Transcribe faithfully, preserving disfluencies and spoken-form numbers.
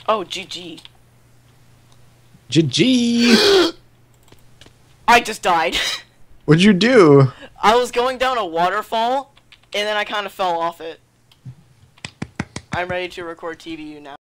Oh, G G. G G. I just died. What'd you do? I was going down a waterfall, and then I kind of fell off it. I'm ready to record T V U now.